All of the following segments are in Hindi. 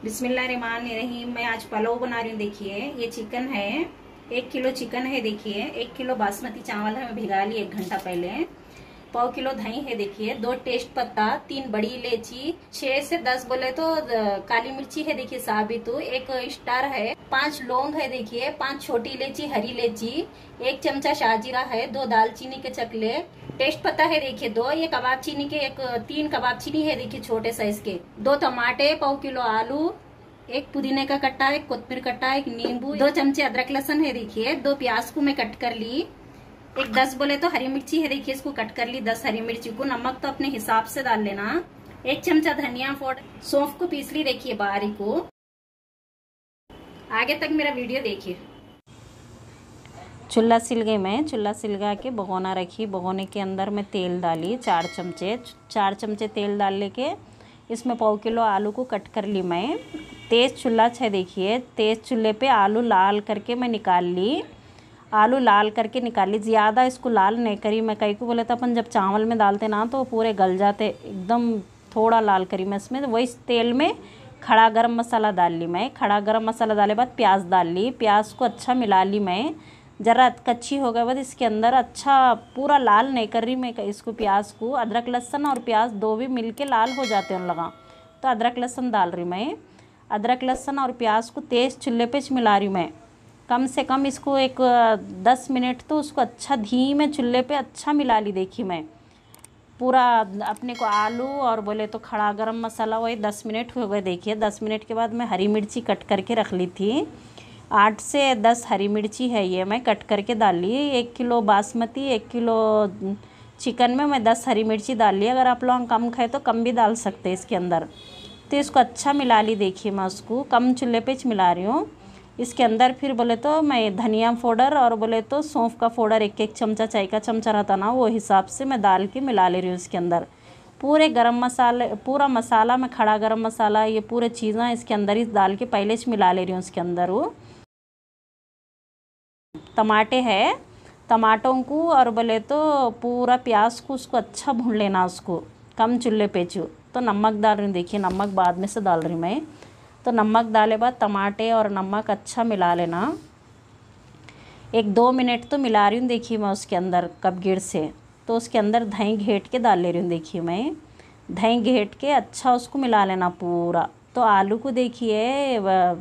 बिस्मिल्लाहिर्रहमानिर्रहीम। मैं आज पुलाव बना रही हूँ। देखिए ये चिकन है, 1 किलो चिकन है। देखिए 1 किलो बासमती चावल है, मैं भिगा ली 1 घंटा पहले। 1/4 किलो दही है। देखिए 2 तेज पत्ता, 3 बड़ी इलायची, 6 से 10 बोले तो काली मिर्ची है। देखिए साबित, 1 स्टार है, 5 लौंग है। देखिए 5 छोटी इलायची, हरी इलायची, 1 चमचा शाहजीरा है, 2 दालचीनी के चकले, तेज पत्ता है। देखिए 2 ये कबाब चीनी के 3 कबाब चीनी है। देखिए छोटे साइज के 2 टमाटे, 1/4 किलो आलू, 1 पुदीने का कट्टा, 1 कोतमीर कट्टा, 1 नींबू, 2 चमचे अदरक लहसुन है। देखिए 2 प्याज को मैं कट कर ली, 10 बोले तो हरी मिर्ची है। देखिए इसको कट कर ली, 10 हरी मिर्ची को। नमक तो अपने हिसाब से डाल लेना। 1 चमचा धनिया पाउडर, सौंफ को पीस ली। देखिए बारीक को। आगे तक मेरा वीडियो देखिए। चूल्हा सिलगे में चूल्हा सिलगा के भगोना रखी। भगोने के अंदर मैं तेल डाली 4 चमचे तेल डाल लेके इसमें 1/4 किलो आलू को कट कर ली मैं। तेज़ चूल्हा है। देखिए तेज़ चूल्हे पे आलू लाल करके मैं निकाल ली। आलू लाल करके निकाल ली, ज़्यादा इसको लाल नहीं करी मैं। कई को बोले तो अपन जब चावल में डालते ना तो पूरे गल जाते, एकदम थोड़ा लाल करी मैं इसमें। वही तेल में खड़ा गरम मसाला डाल ली मैं। खड़ा गरम मसाला डाले बाद प्याज डाल ली। प्याज को अच्छा मिला ली मैं। ज़रा कच्ची हो गए बाद इसके अंदर अच्छा पूरा लाल नहीं कर रही मैं इसको, प्याज को। अदरक लहसुन और प्याज 2 भी मिलके लाल हो जाते हैं उन लगा, तो अदरक लहसुन डाल रही मैं। अदरक लहसुन और प्याज को तेज़ चूल्हे पे मिला रही मैं। कम से कम इसको 10 मिनट तो उसको अच्छा धीमे चूल्हे पे अच्छा मिला ली। देखी मैं पूरा अपने को आलू और बोले तो खड़ा गरम मसाला, वही 10 मिनट हो गए। देखिए 10 मिनट के बाद मैं हरी मिर्ची कट करके रख ली थी। 8 से 10 हरी मिर्ची है, ये मैं कट करके डाल ली। 1 किलो बासमती, 1 किलो चिकन में मैं 10 हरी मिर्ची डाल ली। अगर आप लोग कम खाए तो कम भी डाल सकते हैं इसके अंदर। तो इसको अच्छा मिला ली। देखिए मैं उसको कम चूल्हे पे मिला रही हूँ। इसके अंदर फिर बोले तो मैं धनिया पाउडर और बोले तो सौंफ का पाउडर 1 चमचा, चाय का चमचा रहता ना, वो हिसाब से मैं डाल के मिला ले रही हूँ इसके अंदर। पूरे गरम मसाले, पूरा मसाला में खड़ा गरम मसाला, ये पूरे चीज़ें इसके अंदर ही डाल के पहले से मिला ले रही हूँ इसके अंदर। वो टमाटे है, टमाटों को और बोले तो पूरा प्याज को उसको अच्छा भून लेना उसको कम चूल्हे पे तो नमक डाल रही हूँ। देखिए नमक बाद में से डाल रही हूँ मैं। तो नमक डाले बाद टमाटे और नमक अच्छा मिला लेना। 1-2 मिनट तो मिला रही हूँ। देखिए मैं उसके अंदर कप गिर से तो उसके अंदर दही घेट के डाल ले रही हूँ। देखिए मैं दही घेट के अच्छा उसको मिला लेना पूरा। तो आलू को देखिए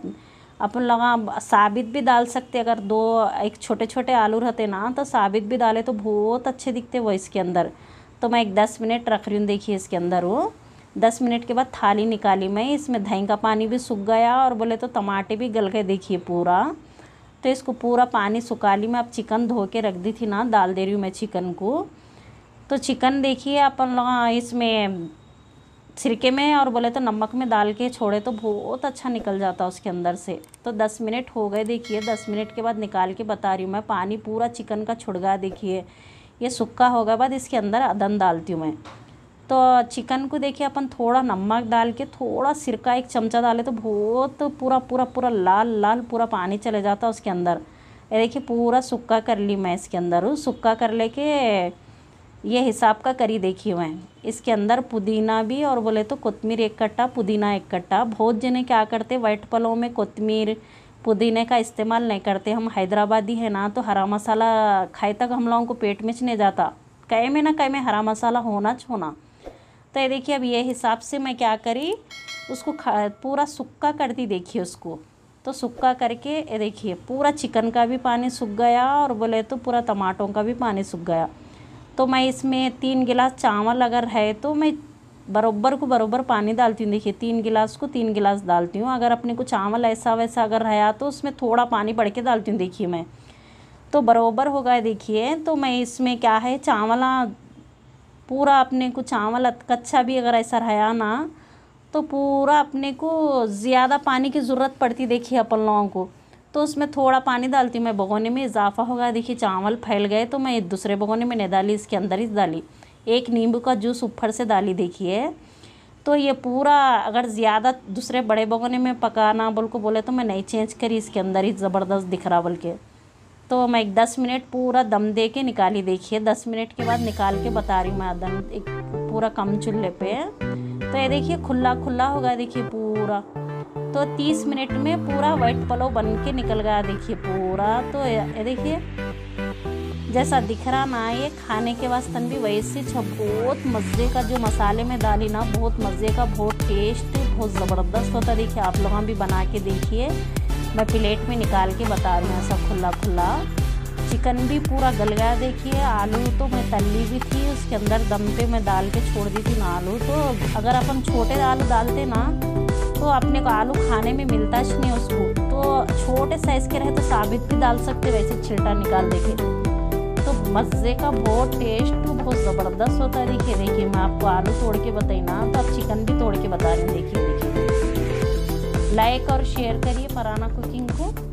अपन लगा साबित भी डाल सकते, अगर 1 छोटे छोटे आलू रहते ना तो साबित भी डाले तो बहुत अच्छे दिखते वो इसके अंदर। तो मैं 10 मिनट रख रही हूँ। देखिए इसके अंदर वो 10 मिनट के बाद थाली निकाली मैं। इसमें दही का पानी भी सूख गया और बोले तो टमाटे भी गल गए। देखिए पूरा, तो इसको पूरा पानी सुखा ली मैं। अब चिकन धो के रख दी थी ना, डाल दे रही हूँ मैं चिकन को। तो चिकन देखिए अपन लोग इसमें सिरके में और बोले तो नमक में डाल के छोड़े तो बहुत अच्छा निकल जाता उसके अंदर से। तो 10 मिनट हो गए। देखिए 10 मिनट के बाद निकाल के बता रही हूँ मैं। पानी पूरा चिकन का छुड़ गया। देखिए ये सूखा हो गया बाद इसके अंदर अदन डालती हूँ मैं। तो चिकन को देखिए अपन थोड़ा नमक डाल के थोड़ा सिरका 1 चमचा डाले तो बहुत पूरा पूरा पूरा लाल लाल पूरा पानी चले जाता उसके अंदर। ये देखिए पूरा सूखा कर ली मैं इसके अंदर। सूखा कर लेके ये हिसाब का करी। देखिए मैं इसके अंदर पुदीना भी और बोले तो कोतमीर 1 कट्टा, पुदीना 1 कट्टा। बहुत जने क्या करते वाइट पुलाव में कोतमीर पुदीने का इस्तेमाल नहीं करते। हम हैदराबादी है ना, तो हरा मसाला खाए तक हम लोगों को पेट में नहीं जाता। कई में ना कई में हरा मसाला होना। तो ये देखिए अब ये हिसाब से मैं क्या करी, उसको पूरा सूखा कर दी। देखिए उसको तो सूखा करके ये देखिए पूरा चिकन का भी पानी सूख गया और बोले तो पूरा टमाटों का भी पानी सूख गया। तो मैं इसमें 3 गिलास चावल अगर है तो मैं बरोबर पानी डालती हूँ। देखिए 3 गिलास को 3 गिलास डालती हूँ। अगर अपने को चावल ऐसा वैसा अगर रहा तो उसमें थोड़ा पानी बढ़ के डालती हूँ। देखिए मैं तो बरोबर हो गया। देखिए तो मैं इसमें क्या है, चावल पूरा अपने को चावल कच्चा भी अगर ऐसा रहा ना तो पूरा अपने को ज़्यादा पानी की ज़रूरत पड़ती। देखिए अपन लोगों को तो उसमें थोड़ा पानी डालती हूँ मैं। भगोने में इजाफा हो गया। देखिए चावल फैल गए तो मैं दूसरे भगोने में नहीं डाली, इसके अंदर ही डाली। 1 नींबू का जूस ऊपर से डाली। देखिए तो ये पूरा अगर ज़्यादा दूसरे बड़े भगोने में पकाना बोले तो मैं नहीं चेंज करी, इसके अंदर ही ज़बरदस्त दिख रहा बोल के। तो मैं 10 मिनट पूरा दम दे के निकाली। देखिए 10 मिनट के बाद निकाल के बता रही हूँ मैं। अदन एक पूरा कम चूल्हे पे तो ये देखिए खुला खुला होगा, देखिए पूरा। तो 30 मिनट में पूरा वाइट पुलाव बन के निकल गया, देखिए पूरा। तो ये देखिए जैसा दिख रहा ना, ये खाने के वास्ते भी वैसे बहुत मज़े का, जो मसाले में डाली ना, बहुत मज़े का, बहुत टेस्ट, बहुत ज़बरदस्त होता है। देखिए आप लोग भी बना के देखिए। मैं प्लेट में निकाल के बता रही हूँ, ऐसा खुला खुला। चिकन भी पूरा गल गया, देखिए। आलू तो मैं तली भी थी, उसके अंदर दम पे मैं डाल के छोड़ दी थी ना आलू। तो अगर अपन छोटे आलू डालते ना तो अपने को आलू खाने में मिलता ही नहीं उसको। तो छोटे साइज़ के रहे तो साबित भी डाल सकते, वैसे छिलटा निकाल देके। तो मज़े का बहुत टेस्ट बहुत ज़बरदस्त होता है। देखिए मैं आपको आलू तोड़ के बताई ना, तो अब चिकन भी तोड़ के बता रही हूँ। देखिए लाइक और शेयर करिए फरहाना कुकिंग को।